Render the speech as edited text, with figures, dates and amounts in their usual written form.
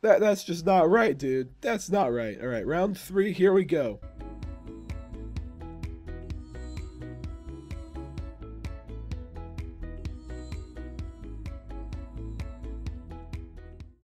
That's just not right, dude. That's not right. All right, round 3, here we go.